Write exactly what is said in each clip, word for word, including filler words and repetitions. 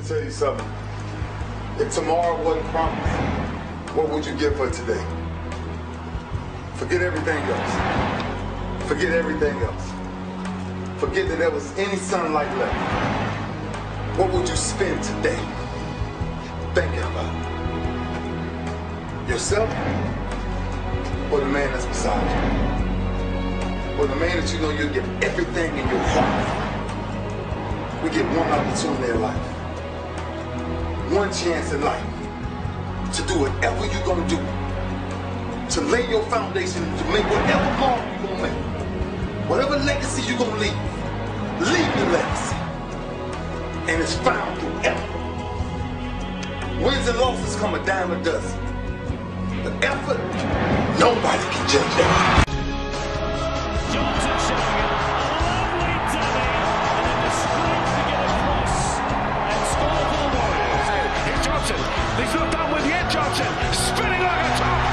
me tell you something. If tomorrow wasn't promised, what would you give for today? Forget everything else. Forget everything else. Forget that there was any sunlight left. What would you spend today thinking about? Yourself or the man that's beside you? Or the man that you know you'll give everything in your heart. We get one opportunity in life, one chance in life to do whatever you're gonna do, to lay your foundation, to make whatever mark you're gonna make, whatever legacy you're gonna leave, leave the legacy. And it's found through effort. Wins and losses come a dime a dozen. But effort, nobody can judge that. Johnson showing it. A lovely dummy. And then the sprint to get across and score for the Warriors. Here's Johnson. He's not done with yet, Johnson. Spinning like a top.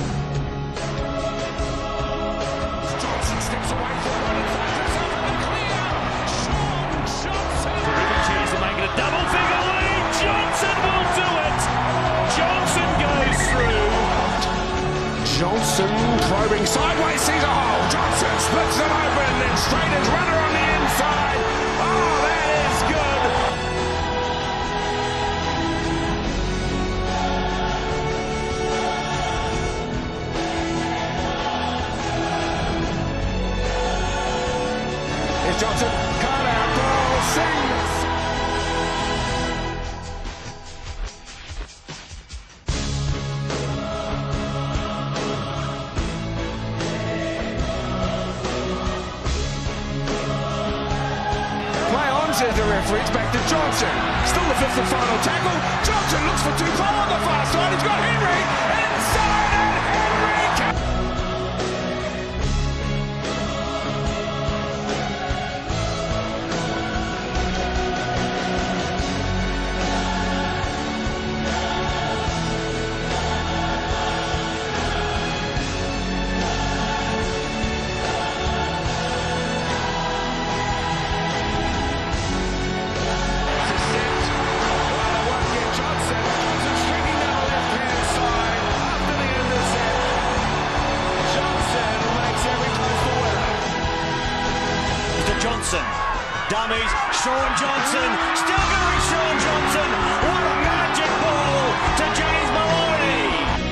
Johnson steps away forward and finds himself in the clear. Shaun Johnson. Terrific chance to make it a double-figure lead. Johnson will do it. Johnson goes through. Johnson probing sideways, sees a hole. Johnson splits them open, then straight as runner on the inside. Oh, that is good. Here's Johnson, cut out goal, sings. Says the referee, it's back to Johnson. Still the fifth and final tackle. Johnson looks for two four on the far side. He's got Henry inside and Henry. Johnson, dummies, Shaun Johnson, still going Shaun Johnson, what a magic ball to James Maloney.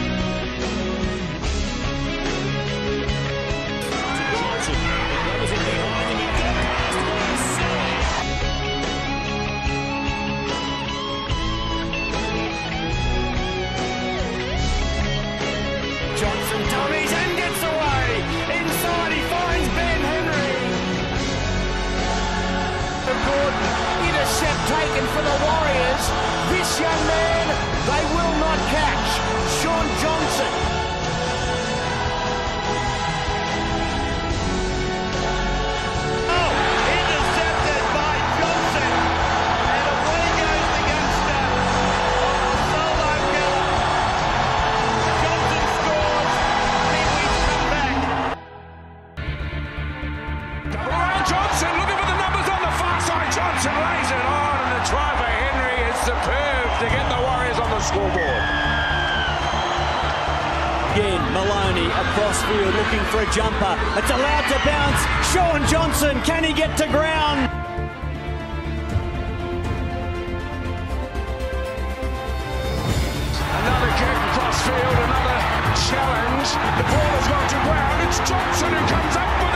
Johnson, that was in behind him, he got past one silly. Johnson dummies and gets away, inside he finds Ben Henry. Intercept taken for the Warriors. This young man, they will not catch. Shaun Johnson. Oh, intercepted by Johnson. And away goes the youngster on the solo killer. Johnson scores. Kiwis come back. Double around Johnson, looking for the numbers on the far side. Johnson lays it on, and the try for Henry is superb to get the Warriors on the scoreboard. Again, Maloney across field looking for a jumper. It's allowed to bounce. Shaun Johnson, can he get to ground? Another kick across field, another challenge. The ball has gone to ground. It's Johnson who comes up with